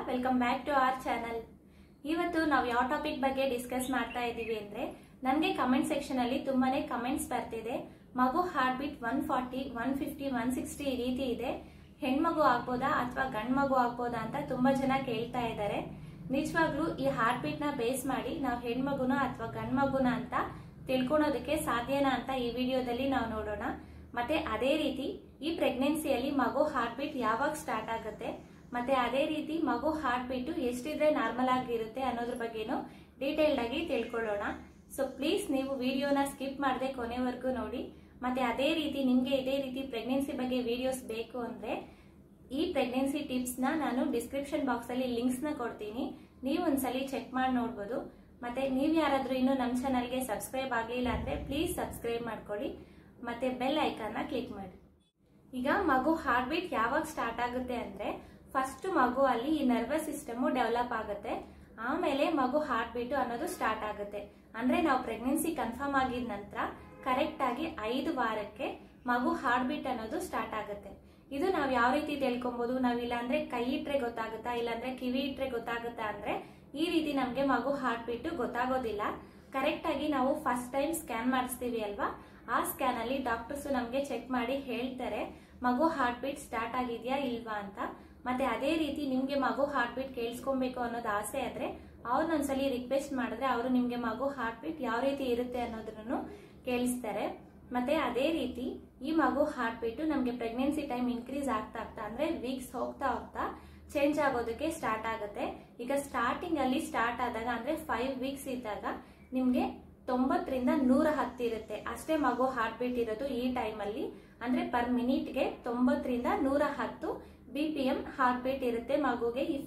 Welcome back to our channel. ಇವತ್ತು ನಾವು ಯಾವ ಟಾಪಿಕ್ ಬಗ್ಗೆ ಡಿಸ್ಕಸ್ ಮಾಡ್ತಾ ಇದ್ದೀವಿ ಅಂದ್ರೆ, ನನಗೆ ಕಮೆಂಟ್ ಸೆಕ್ಷನ್ ಅಲ್ಲಿ ತುಂಬಾನೇ ಕಮೆಂಟ್ಸ್ ಬರ್ತಿದೆ. ಮಗು ಹಾರ್ಟ್ ಬೀಟ್ 140, 150, 160 ಈ ರೀತಿ ಇದೆ, ಹೆಣ್ಮಗು ಆಗ್ಬೋದಾ ಅಥವಾ ಗಂಡ್ ಮಗು ಆಗ್ಬೋದಾ ಅಂತ ತುಂಬಾ ಜನ ಕೇಳ್ತಾ ಇದ್ದಾರೆ. ನಿಜವಾಗ್ಲೂ ಈ ಹಾರ್ಟ್ ಬೀಟ್ ನ ಬೇಸ್ ಮಾಡಿ ನಾವು ಹೆಣ್ಮಗುನ ಅಥವಾ ಗಂಡ್ ಮಗುನ ಅಂತ ತಿಳ್ಕೊಳೋದಕ್ಕೆ ಸಾಧ್ಯನಾ ಅಂತ ಈ ವಿಡಿಯೋದಲ್ಲಿ ನಾವು ನೋಡೋಣ. ಮತ್ತೆ ಅದೇ ರೀತಿ ಈ ಪ್ರೆಗ್ನೆನ್ಸಿಯಲ್ಲಿ ಮಗು ಹಾರ್ಟ್ ಬೀಟ್ ಯಾವಾಗ ಸ್ಟಾರ್ಟ್ ಆಗುತ್ತೆ, ಮತ್ತೆ ಅದೇ ರೀತಿ ಮಗು ಹಾರ್ಟ್ ಬೀಟ್ ಎಷ್ಟಿದ್ರೆ ನಾರ್ಮಲ್ ಆಗಿರುತ್ತೆ ಅನ್ನೋದ್ರ ಬಗ್ಗೆನೂ ಡೀಟೇಲ್ಡ್ ಆಗಿ ತಿಳ್ಕೊಳ್ಳೋಣ. ಸೊ ಪ್ಲೀಸ್ ನೀವು ವಿಡಿಯೋನ ಸ್ಕಿಪ್ ಮಾಡದೆ ಕೊನೆವರೆಗೂ ನೋಡಿ. ಮತ್ತೆ ಅದೇ ರೀತಿ ನಿಮ್ಗೆ ಇದೇ ರೀತಿ ಪ್ರೆಗ್ನೆನ್ಸಿ ಬಗ್ಗೆ ವಿಡಿಯೋಸ್ ಬೇಕು ಅಂದ್ರೆ ಈ ಪ್ರೆಗ್ನೆನ್ಸಿ ಟಿಪ್ಸ್ ನ ನಾನು ಡಿಸ್ಕ್ರಿಪ್ಷನ್ ಬಾಕ್ಸ್ ಅಲ್ಲಿ ಲಿಂಕ್ಸ್ ನ ಕೊಡ್ತೀನಿ, ನೀವು ಒಂದ್ಸಲಿ ಚೆಕ್ ಮಾಡಿ ನೋಡ್ಬೋದು. ಮತ್ತೆ ನೀವ್ ಯಾರಾದ್ರೂ ಇನ್ನು ನಮ್ಮ ಚಾನಲ್ಗೆ ಸಬ್ಸ್ಕ್ರೈಬ್ ಆಗ್ಲಿಲ್ಲ ಅಂದ್ರೆ ಪ್ಲೀಸ್ ಸಬ್ಸ್ಕ್ರೈಬ್ ಮಾಡ್ಕೊಳ್ಳಿ, ಮತ್ತೆ ಬೆಲ್ ಐಕಾನ್ ನ ಕ್ಲಿಕ್ ಮಾಡಿ. ಈಗ ಮಗು ಹಾರ್ಟ್ ಬೀಟ್ ಯಾವಾಗ ಸ್ಟಾರ್ಟ್ ಆಗುತ್ತೆ ಅಂದ್ರೆ, ಫಸ್ಟ್ ಮಗು ಅಲ್ಲಿ ಈ ನರ್ವಸ್ ಸಿಸ್ಟಮ್ ಡೆವಲಪ್ ಆಗುತ್ತೆ, ಆಮೇಲೆ ಮಗು ಹಾರ್ಟ್ ಬೀಟ್ ಅನ್ನೋದು ಸ್ಟಾರ್ಟ್ ಆಗುತ್ತೆ. ಅಂದ್ರೆ ನಾವು ಪ್ರೆಗ್ನೆನ್ಸಿ ಕನ್ಫರ್ಮ್ ಆಗಿದ ನಂತರ ಕರೆಕ್ಟ್ ಆಗಿ 5 ವಾರಕ್ಕೆ ಮಗು ಹಾರ್ಟ್ ಬೀಟ್ ಅನ್ನೋದು ಸ್ಟಾರ್ಟ್ ಆಗುತ್ತೆ. ಇದು ನಾವ್ ಯಾವ ರೀತಿ ತಿಳ್ಕೊಬಹುದು, ನಾವ್ ಇಲ್ಲಾಂದ್ರೆ ಕೈ ಇಟ್ರೆ ಗೊತ್ತಾಗುತ್ತಾ, ಇಲ್ಲಾಂದ್ರೆ ಕಿವಿ ಇಟ್ರೆ ಗೊತ್ತಾಗುತ್ತಾ ಅಂದ್ರೆ ಈ ರೀತಿ ನಮ್ಗೆ ಮಗು ಹಾರ್ಟ್ ಬೀಟ್ ಗೊತ್ತಾಗೋದಿಲ್ಲ. ಕರೆಕ್ಟ್ ಆಗಿ ನಾವು ಫಸ್ಟ್ ಟೈಮ್ ಸ್ಕ್ಯಾನ್ ಮಾಡಿಸ್ತೀವಿ ಅಲ್ವಾ, ಆ ಸ್ಕ್ಯಾನ್ ಅಲ್ಲಿ ಡಾಕ್ಟರ್ಸ್ ನಮ್ಗೆ ಚೆಕ್ ಮಾಡಿ ಹೇಳ್ತಾರೆ ಮಗು ಹಾರ್ಟ್ ಬೀಟ್ ಸ್ಟಾರ್ಟ್ ಆಗಿದ್ಯಾ ಇಲ್ವಾ ಅಂತ. ಮತ್ತೆ ಅದೇ ರೀತಿ ನಿಮ್ಗೆ ಮಗು ಹಾರ್ಟ್ ಬೀಟ್ ಕೇಳಿಸ್ಕೊಬೇಕು ಅನ್ನೋದು ಆಸೆ ಆದ್ರೆ ಅವ್ರನ್ನೊಂದ್ಸಲಿ ರಿಕ್ವೆಸ್ಟ್ ಮಾಡಿದ್ರೆ ಅವರು ನಿಮ್ಗೆ ಮಗು ಹಾರ್ಟ್ ಬೀಟ್ ಯಾವ ರೀತಿ ಇರುತ್ತೆ ಅನ್ನೋದನ್ನು ಕೇಳಿಸ್ತಾರೆ. ಮತ್ತೆ ಅದೇ ರೀತಿ ಈ ಮಗು ಹಾರ್ಟ್ ಬೀಟ್ ನಮ್ಗೆ ಪ್ರೆಗ್ನೆನ್ಸಿ ಟೈಮ್ ಇನ್ಕ್ರೀಸ್ ಆಗ್ತಾ ಆಗ್ತಾ ಅಂದ್ರೆ ವೀಕ್ಸ್ ಹೋಗ್ತಾ ಹೋಗ್ತಾ ಚೇಂಜ್ ಆಗೋದಕ್ಕೆ ಸ್ಟಾರ್ಟ್ ಆಗುತ್ತೆ. ಈಗ ಸ್ಟಾರ್ಟಿಂಗ್ ಅಲ್ಲಿ ಸ್ಟಾರ್ಟ್ ಆದಾಗ ಅಂದ್ರೆ 5 ವೀಕ್ಸ್ ಇದ್ದಾಗ ನಿಮ್ಗೆ 90 ರಿಂದ 110 ಇರುತ್ತೆ, ಅಷ್ಟೇ ಮಗು ಹಾರ್ಟ್ ಬೀಟ್ ಇರೋದು ಈ ಟೈಮ್ ಅಲ್ಲಿ. ಅಂದ್ರೆ ಪರ್ ಮಿನಿಟ್ಗೆ 90 ರಿಂದ 110 BPM ಹಾರ್ಟ್ ಬೀಟ್ ಇರುತ್ತೆ ಮಗುಗೆ ಈ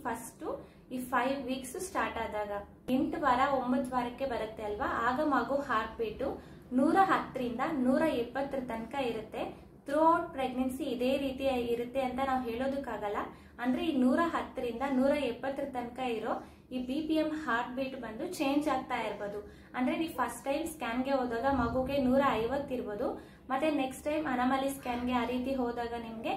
5 ವೀಕ್ಸ್ ಸ್ಟಾರ್ಟ್ ಆದಾಗ. 8 ವಾರ 9 ವಾರಕ್ಕೆ ಬರುತ್ತೆ ಅಲ್ವಾ, ಆಗ ಮಗು ಹಾರ್ಟ್ ಬೀಟ್ 110 ರಿಂದ 120 ತನಕ ಇರುತ್ತೆ. ಥ್ರೂ ಔಟ್ ಪ್ರೆಗ್ನೆನ್ಸಿ ಇದೇ ರೀತಿ ಇರುತ್ತೆ ಅಂತ ನಾವು ಹೇಳೋದಕ್ಕಾಗಲ್ಲ. ಅಂದ್ರೆ ಈ 110 ರಿಂದ 120 ತನಕ ಇರೋ ಈ BPM ಹಾರ್ಟ್ ಬೀಟ್ ಬಂದು ಚೇಂಜ್ ಆಗ್ತಾ ಇರ್ಬೋದು. ಅಂದ್ರೆ ನೀವು ಫಸ್ಟ್ ಟೈಮ್ ಸ್ಕ್ಯಾನ್ಗೆ ಹೋದಾಗ ಮಗುಗೆ 150 ಇರ್ಬೋದು, ಮತ್ತೆ ನೆಕ್ಸ್ಟ್ ಟೈಮ್ ಅನಾಮಲಿ ಸ್ಕ್ಯಾನ್ಗೆ ಆ ರೀತಿ ಹೋದಾಗ ನಿಮ್ಗೆ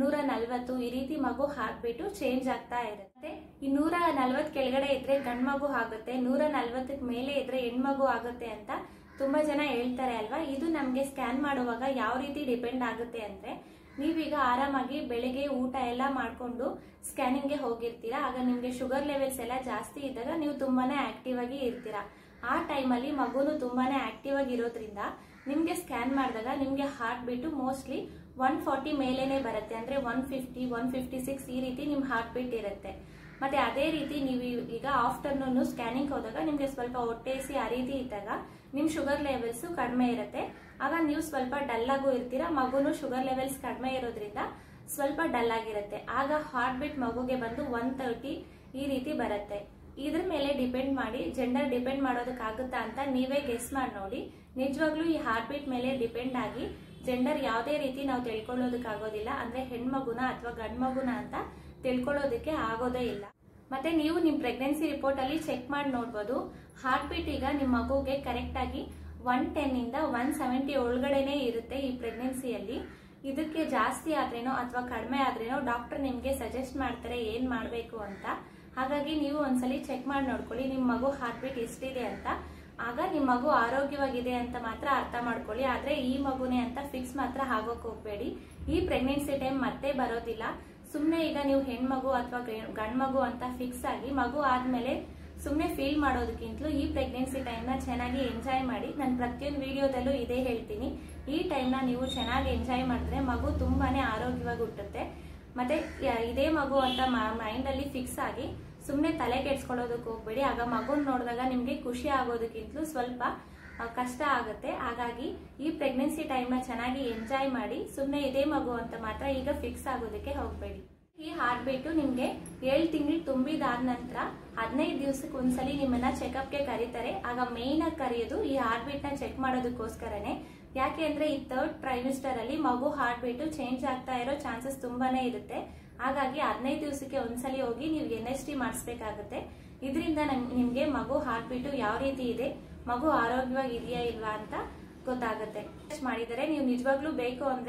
140 ಈ ರೀತಿ ಮಗು ಹಾರ್ಟ್ ಬೀಟ್ ಚೇಂಜ್ ಆಗ್ತಾ ಇರುತ್ತೆ. ಈ 140 ಕೆಳಗಡೆ ಇದ್ರೆ ಗಂಡ್ ಮಗು ಆಗುತ್ತೆ, 140 ಮೇಲೆ ಇದ್ರೆ ಹೆಣ್ಮಗು ಆಗುತ್ತೆ ಅಂತ ತುಂಬಾ ಜನ ಹೇಳ್ತಾರೆ ಅಲ್ವಾ. ಇದು ನಮ್ಗೆ ಸ್ಕ್ಯಾನ್ ಮಾಡುವಾಗ ಯಾವ ರೀತಿ ಡಿಪೆಂಡ್ ಆಗುತ್ತೆ ಅಂದ್ರೆ, ನೀವೀಗ ಆರಾಮಾಗಿ ಬೆಳಿಗ್ಗೆ ಊಟ ಎಲ್ಲ ಮಾಡ್ಕೊಂಡು ಸ್ಕ್ಯಾನಿಂಗ್ಗೆ ಹೋಗಿರ್ತೀರಾ, ಆಗ ನಿಮ್ಗೆ ಶುಗರ್ ಲೆವೆಲ್ಸ್ ಎಲ್ಲ ಜಾಸ್ತಿ ಇದ್ದಾಗ ನೀವು ತುಂಬಾನೇ ಆಕ್ಟಿವ್ ಆಗಿ ಇರ್ತೀರಾ. ಆ ಟೈಮಲ್ಲಿ ಮಗುನು ತುಂಬಾನೇ ಆಕ್ಟಿವ್ ಆಗಿ ಇರೋದ್ರಿಂದ ನಿಮ್ಗೆ ಸ್ಕ್ಯಾನ್ ಮಾಡಿದಾಗ ನಿಮ್ಗೆ ಹಾರ್ಟ್ ಬೀಟ್ ಮೋಸ್ಟ್ಲಿ 140 ಮೇಲೇನೆ ಬರುತ್ತೆ. ಅಂದ್ರೆ 150, 156 ಈ ರೀತಿ ನಿಮ್ ಹಾರ್ಟ್ ಬೀಟ್ ಇರುತ್ತೆ. ಮತ್ತೆ ಅದೇ ರೀತಿ ನೀವು ಈಗ ಆಫ್ಟರ್ನೂನ್ ಸ್ಕ್ಯಾನಿಂಗ್ ಹೋದಾಗ ನಿಮ್ಗೆ ಸ್ವಲ್ಪ ಹೊಟ್ಟೆಸಿ ಆ ರೀತಿ ಇದ್ದಾಗ ನಿಮ್ ಶುಗರ್ ಲೆವೆಲ್ಸ್ ಕಡಿಮೆ ಇರುತ್ತೆ, ಆಗ ನೀವು ಸ್ವಲ್ಪ ಡಲ್ ಆಗು ಇರ್ತೀರಾ. ಮಗುನು ಶುಗರ್ ಲೆವೆಲ್ಸ್ ಕಡಿಮೆ ಇರೋದ್ರಿಂದ ಸ್ವಲ್ಪ ಡಲ್ ಆಗಿರುತ್ತೆ. ಆಗ ಹಾರ್ಟ್ ಬೀಟ್ ಮಗುಗೆ ಬಂದು 130 ಈ ರೀತಿ ಬರುತ್ತೆ. ಇದ್ರ ಮೇಲೆ ಡಿಪೆಂಡ್ ಮಾಡಿ ಜೆಂಡರ್ ಡಿಪೆಂಡ್ ಮಾಡೋದಕ್ಕಾಗುತ್ತಾ ಅಂತ ನೀವೇ ಗೆಸ್ ಮಾಡಿ ನೋಡಿ. ನಿಜವಾಗ್ಲೂ ಈ ಹಾರ್ಟ್ ಬೀಟ್ ಮೇಲೆ ಡಿಪೆಂಡ್ ಆಗಿ ಜೆಂಡರ್ ಯಾವುದೇ ರೀತಿ ನಾವು ತಿಳ್ಕೊಳ್ಳೋದಕ್ಕಾಗೋದಿಲ್ಲ. ಅಂದ್ರೆ ಹೆಣ್ಮಗುನ ಅಥವಾ ಗಂಡ್ ಮಗುನ ಅಂತ ತಿಳ್ಕೊಳ್ಳೋದಕ್ಕೆ ಆಗೋದೇ ಇಲ್ಲ. ಮತ್ತೆ ನೀವು ನಿಮ್ ಪ್ರೆಗ್ನೆನ್ಸಿ ರಿಪೋರ್ಟ್ ಅಲ್ಲಿ ಚೆಕ್ ಮಾಡಿ ನೋಡ್ಬೋದು, ಹಾರ್ಟ್ ಬೀಟ್ ಈಗ ನಿಮ್ ಮಗುಗೆ ಕರೆಕ್ಟ್ ಆಗಿ 110 ಇಂದ 170 ಒಳಗಡೆನೆ ಇರುತ್ತೆ ಈ ಪ್ರೆಗ್ನೆನ್ಸಿಯಲ್ಲಿ. ಇದಕ್ಕೆ ಜಾಸ್ತಿ ಆದ್ರೇನೋ ಅಥವಾ ಕಡಿಮೆ ಆದ್ರೇನೋ ಡಾಕ್ಟರ್ ನಿಮ್ಗೆ ಸಜೆಸ್ಟ್ ಮಾಡ್ತಾರೆ ಏನ್ ಮಾಡ್ಬೇಕು ಅಂತ. ಹಾಗಾಗಿ ನೀವು ಒಂದ್ಸಲಿ ಚೆಕ್ ಮಾಡಿ ನೋಡ್ಕೊಳ್ಳಿ ನಿಮ್ ಮಗು ಹಾರ್ಟ್ ಬೀಟ್ ಎಷ್ಟಿದೆ ಅಂತ. ಆಗ ನಿಮ್ ಮಗು ಆರೋಗ್ಯವಾಗಿದೆ ಅಂತ ಮಾತ್ರ ಅರ್ಥ ಮಾಡ್ಕೊಳ್ಳಿ. ಆದ್ರೆ ಈ ಮಗುನೇ ಅಂತ ಫಿಕ್ಸ್ ಮಾತ್ರ ಆಗೋಕ್ ಹೋಗ್ಬೇಡಿ. ಈ ಪ್ರೆಗ್ನೆನ್ಸಿ ಟೈಮ್ ಮತ್ತೆ ಬರೋದಿಲ್ಲ. ಸುಮ್ನೆ ಈಗ ನೀವು ಹೆಣ್ಮಗು ಅಥವಾ ಗಂಡ್ ಮಗು ಅಂತ ಫಿಕ್ಸ್ ಆಗಿ ಮಗು ಆದ್ಮೇಲೆ ಸುಮ್ನೆ ಫೀಲ್ ಮಾಡೋದಕ್ಕಿಂತಲೂ ಈ ಪ್ರೆಗ್ನೆನ್ಸಿ ಟೈಮ್ ನ ಚೆನ್ನಾಗಿ ಎಂಜಾಯ್ ಮಾಡಿ. ನಾನು ಪ್ರತಿಯೊಂದು ವಿಡಿಯೋದಲ್ಲೂ ಇದೇ ಹೇಳ್ತೀನಿ, ಈ ಟೈಮ್ ನ ನೀವು ಚೆನ್ನಾಗಿ ಎಂಜಾಯ್ ಮಾಡಿದ್ರೆ ಮಗು ತುಂಬಾನೇ ಆರೋಗ್ಯವಾಗಿ ಹುಟ್ಟುತ್ತೆ. ಮತ್ತೆ ಇದೇ ಮಗು ಅಂತ ಮೈಂಡ್ ಅಲ್ಲಿ ಫಿಕ್ಸ್ ಆಗಿ ಸುಮ್ನೆ ತಲೆ ಕೆಡ್ಸ್ಕೊಳ್ಳೋದಕ್ಕೆ ಹೋಗ್ಬೇಡಿ. ಆಗ ಮಗುನ್ ನೋಡಿದಾಗ ನಿಮ್ಗೆ ಖುಷಿ ಆಗೋದಕ್ಕಿಂತಲೂ ಸ್ವಲ್ಪ ಕಷ್ಟ ಆಗುತ್ತೆ. ಹಾಗಾಗಿ ಈ ಪ್ರೆಗ್ನೆನ್ಸಿ ಟೈಮ್ ನ ಚೆನ್ನಾಗಿ ಎಂಜಾಯ್ ಮಾಡಿ. ಸುಮ್ನೆ ಇದೇ ಮಗು ಅಂತ ಮಾತ್ರ ಈಗ ಫಿಕ್ಸ್ ಆಗೋದಕ್ಕೆ ಹೋಗ್ಬೇಡಿ. ಈ ಹಾರ್ಟ್ ಬೀಟ್ ನಿಮ್ಗೆ 7 ತಿಂಗಳು ತುಂಬಿದಾದ ನಂತರ 15 ದಿವಸಕ್ಕೆ ಒಂದ್ಸಲಿ ನಿಮ್ಮನ್ನ ಚೆಕಪ್ ಗೆ ಕರೀತಾರೆ. ಆಗ ಮೇನ್ ಆಗಿ ಕರೆಯೋದು ಈ ಹಾರ್ಟ್ ಬೀಟ್ ನ ಚೆಕ್ ಮಾಡೋದಕ್ಕೋಸ್ಕರನೇ. ಯಾಕೆ ಅಂದ್ರೆ ಈ 3rd ಟ್ರೈಮಿಸ್ಟರ್ ಅಲ್ಲಿ ಮಗು ಹಾರ್ಟ್ ಬೀಟ್ ಚೇಂಜ್ ಆಗ್ತಾ ಇರೋ ಚಾನ್ಸಸ್ ತುಂಬಾನೇ ಇರುತ್ತೆ. ಹಾಗಾಗಿ 15 ದಿವಸಕ್ಕೆ ಒಂದ್ಸಲಿ ಹೋಗಿ ನೀವು NST ಮಾಡಿಸ್ಬೇಕಾಗುತ್ತೆ. ಇದರಿಂದ ನಿಮ್ಗೆ ಮಗು ಹಾರ್ಟ್ ಬೀಟ್ ಯಾವ ರೀತಿ ಇದೆ, ಮಗು ಆರೋಗ್ಯವಾಗಿ ಇದೆಯಾ ಇಲ್ವಾ ಅಂತ ಗೊತ್ತಾಗುತ್ತೆ. ಮಾಡಿದರೆ ನೀವು ನಿಜವಾಗ್ಲೂ ಬೇಕು ಅಂದ್ರೆ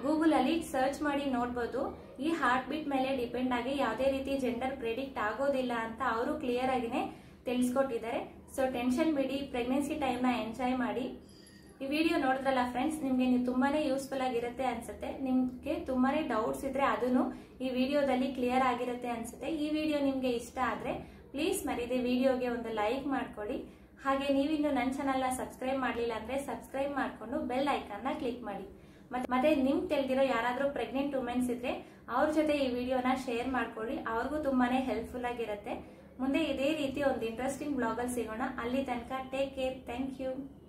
ಗೂಗಲ್ ಅಲ್ಲಿ ಸರ್ಚ್ ಮಾಡಿ ನೋಡಬಹುದು. ಈ ಹಾರ್ಟ್ ಬೀಟ್ ಮೇಲೆ ಡಿಪೆಂಡ್ ಆಗಿ ಯಾವುದೇ ರೀತಿ ಜೆಂಡರ್ ಪ್ರೆಡಿಕ್ಟ್ ಆಗೋದಿಲ್ಲ ಅಂತ ಅವರು ಕ್ಲಿಯರ್ ಆಗಿನೇ ತಿಳಿಸ್ಕೊಟ್ಟಿದ್ದಾರೆ. ಸೊ ಟೆನ್ಷನ್ ಬಿಡಿ, ಪ್ರೆಗ್ನೆನ್ಸಿ ಟೈಮ್ ನ ಎಂಜಾಯ್ ಮಾಡಿ. ಈ ವಿಡಿಯೋ ನೋಡಿದ್ರಲ್ಲ ಫ್ರೆಂಡ್ಸ್, ನಿಮ್ಗೆ ತುಂಬಾನೇ ಯೂಸ್ಫುಲ್ ಆಗಿರುತ್ತೆ ಅನ್ಸುತ್ತೆ. ನಿಮ್ಗೆ ತುಂಬಾನೇ ಡೌಟ್ಸ್ ಇದ್ರೆ ಅದನ್ನು ಈ ವಿಡಿಯೋದಲ್ಲಿ ಕ್ಲಿಯರ್ ಆಗಿರುತ್ತೆ ಅನ್ಸುತ್ತೆ. ಈ ವಿಡಿಯೋ ನಿಮ್ಗೆ ಇಷ್ಟ ಆದ್ರೆ ಪ್ಲೀಸ್ ಮರೀದೆ ವಿಡಿಯೋಗೆ ಒಂದು ಲೈಕ್ ಮಾಡ್ಕೊಳ್ಳಿ. ಹಾಗೆ ನೀವಿನ್ನು ನನ್ನ ಚಾನಲ್ ನ ಸಬ್ಸ್ಕ್ರೈಬ್ ಮಾಡಲಿಲ್ಲ ಅಂದ್ರೆ ಸಬ್ಸ್ಕ್ರೈಬ್ ಮಾಡ್ಕೊಂಡು ಬೆಲ್ ಐಕಾನ್ ನ ಕ್ಲಿಕ್ ಮಾಡಿ. ಮತ್ತೆ ನಿಮ್ಗೆ ತಿಳಿದಿರೋ ಯಾರಾದ್ರೂ ಪ್ರೆಗ್ನೆಂಟ್ ವುಮೆನ್ಸ್ ಇದ್ರೆ ಅವ್ರ ಜೊತೆ ಈ ವಿಡಿಯೋನ ಶೇರ್ ಮಾಡ್ಕೊಳ್ಳಿ. ಅವ್ರಿಗೂ ತುಂಬಾನೇ ಹೆಲ್ಪ್ಫುಲ್ ಆಗಿರುತ್ತೆ. ಮುಂದೆ ಇದೇ ರೀತಿ ಒಂದು ಇಂಟ್ರೆಸ್ಟಿಂಗ್ ಬ್ಲಾಗ್ ಅಲ್ಲಿ ಸಿಗೋಣ. ಅಲ್ಲಿ ತನಕ ಟೇಕ್ ಕೇರ್. Thank you.